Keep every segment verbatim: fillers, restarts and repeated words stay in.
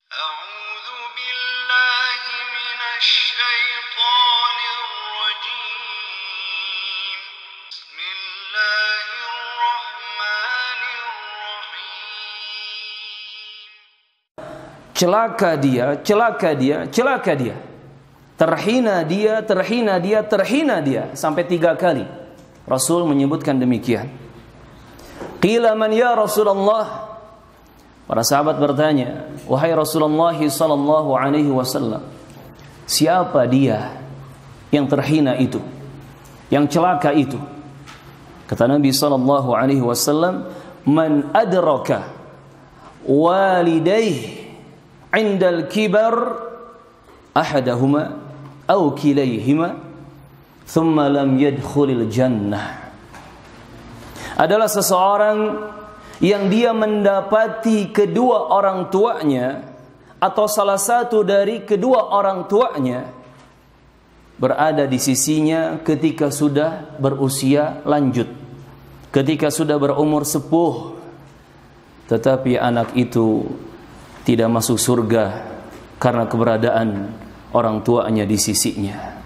أعوذ بالله من الشيطان الرجيم بسم الله الرحمن الرحيم. Celaka dia, celaka dia, celaka dia. Terhina dia, terhina dia, terhina dia. Sampai tiga kali Rasul menyebutkan demikian. Qila man ya Rasulullah. Para sahabat bertanya, wahai Rasulullah sallallahu alaihi wasallam, siapa dia yang terhina itu, yang celaka itu? Kata Nabi sallallahu alaihi wasallam, man adraka walidayhi 'indal kibar ahadahuma aw kilayhima thumma lam yadkhulil jannah. Adalah seseorang yang dia mendapati kedua orang tuanya atau salah satu dari kedua orang tuanya berada di sisinya ketika sudah berusia lanjut, ketika sudah berumur sepuh, tetapi anak itu tidak masuk surga karena keberadaan orang tuanya di sisinya.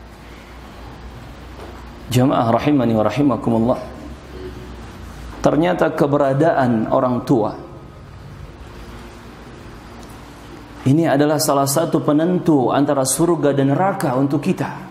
Jamaah rahimani wa rahimakumullah. Ternyata keberadaan orang tua ini adalah salah satu penentu antara surga dan neraka untuk kita.